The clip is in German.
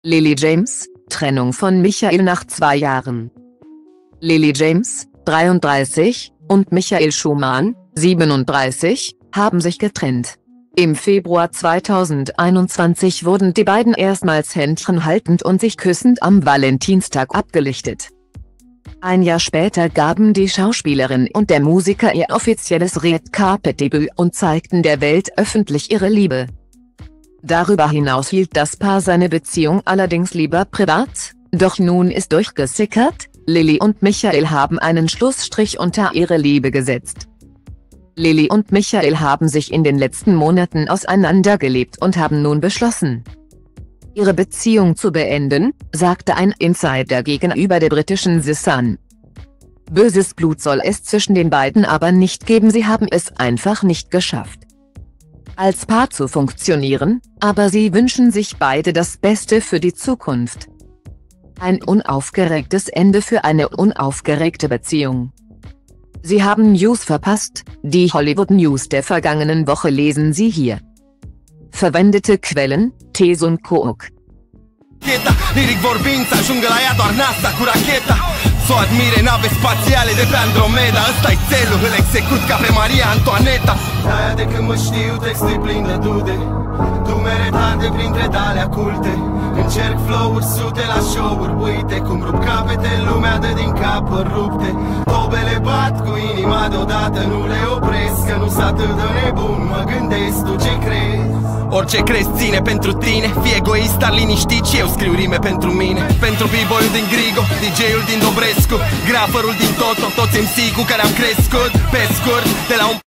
Lily James, Trennung von Michael nach 2 Jahren. Lily James, 33, und Michael Schumann, 37, haben sich getrennt. Im Februar 2021 wurden die beiden erstmals Händchen haltend und sich küssend am Valentinstag abgelichtet. Ein Jahr später gaben die Schauspielerin und der Musiker ihr offizielles Red Carpet Debüt und zeigten der Welt öffentlich ihre Liebe. Darüber hinaus hielt das Paar seine Beziehung allerdings lieber privat, doch nun ist durchgesickert, Lily und Michael haben einen Schlussstrich unter ihre Liebe gesetzt. Lily und Michael haben sich in den letzten Monaten auseinandergelebt und haben nun beschlossen, ihre Beziehung zu beenden, sagte ein Insider gegenüber der britischen The Sun. Böses Blut soll es zwischen den beiden aber nicht geben, sie haben es einfach nicht geschafft, als Paar zu funktionieren, aber sie wünschen sich beide das Beste für die Zukunft. Ein unaufgeregtes Ende für eine unaufgeregte Beziehung. Sie haben News verpasst, die Hollywood News der vergangenen Woche lesen Sie hier. Verwendete Quellen: Tesun Cook. Liric vorbind să ajungă la ea doar NASA cu racheta. S-o admire nave spațiale de pe Andromeda. Ăsta-i țelul, îl execut ca pe Maria Antoaneta. De-aia de când mă știu textul plin de dude, dumere tarde printre dale culte. Încerc flow-uri sute la show-uri, uite cum rup capete, lumea dă din capări rupte. Tobele bat cu inima deodată, nu le opresc, că nu s atât de nebun, mă gândesc, tu ce crezi? Orice crezi ține pentru tine, fii egoist, dar liniștit și eu scriu rime pentru mine. Pentru b-boy-ul din Grigo, DJ-ul din Dobrescu, graferul din Toto, toți MC cu care am crescut. Pe scurt, de la un